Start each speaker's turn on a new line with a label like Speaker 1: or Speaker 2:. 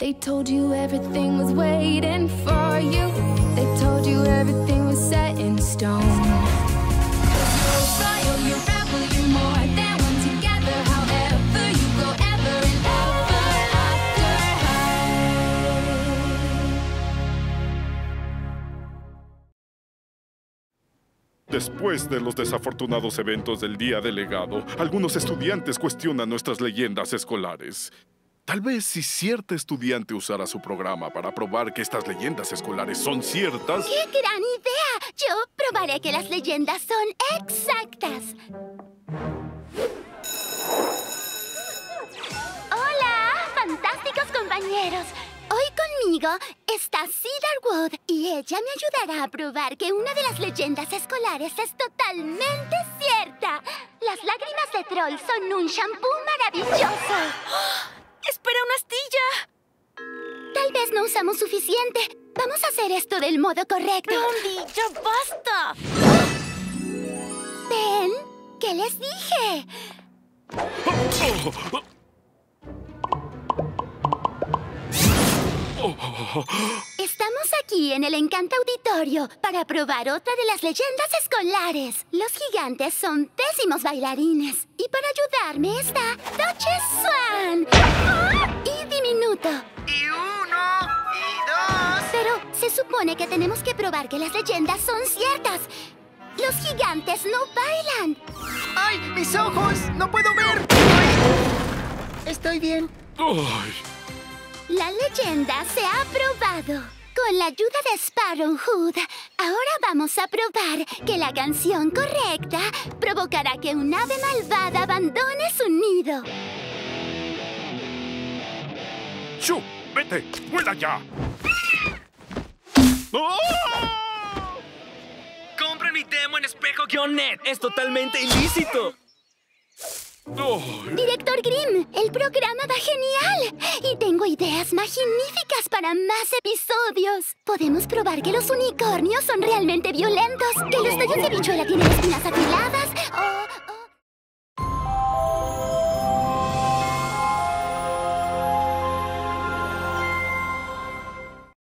Speaker 1: They told you everything was waiting for you. They told you everything was set in stone. 'Cause you're royal, you're rebel, you're more than one together. However you go, ever and ever after high.
Speaker 2: Después de los desafortunados eventos del Día del Legado, algunos estudiantes cuestionan nuestras leyendas escolares. Tal vez si cierta estudiante usara su programa para probar que estas leyendas escolares son ciertas...
Speaker 3: ¡Qué gran idea! Yo probaré que las leyendas son exactas. ¡Hola! ¡Fantásticos compañeros! Hoy conmigo está Cedar Wood y ella me ayudará a probar que una de las leyendas escolares es totalmente cierta. Las lágrimas de troll son un shampoo maravilloso.
Speaker 4: ¡Espera una astilla!
Speaker 3: Tal vez no usamos suficiente. Vamos a hacer esto del modo correcto.
Speaker 4: ¡Blondie, ya basta!
Speaker 3: ¿Ven? ¿Qué les dije? Estamos aquí en el Encanto Auditorio para probar otra de las leyendas escolares. Los gigantes son pésimos bailarines. Y para ayudarme está Duchess Swan. ¡Ah! Y Diminuto.
Speaker 5: Y 1, y 2.
Speaker 3: Pero se supone que tenemos que probar que las leyendas son ciertas. Los gigantes no bailan.
Speaker 5: ¡Ay, mis ojos! ¡No puedo ver! ¡Ay! Estoy bien.
Speaker 2: ¡Ay!
Speaker 3: La leyenda se ha probado. Con la ayuda de Sparrowhood, ahora vamos a probar que la canción correcta provocará que un ave malvada abandone su nido.
Speaker 2: ¡Shoo! ¡Vete! ¡Vuela ya! ¡Oh!
Speaker 6: ¡Compren mi demo en espejo-net! ¡Es totalmente ilícito!
Speaker 2: ¡Ay!
Speaker 3: Director Grimm, el programa va genial. Y tengo ideas magníficas para más episodios. Podemos probar que los unicornios son realmente violentos, que los tallos de bichuela tienen espinas afiladas, o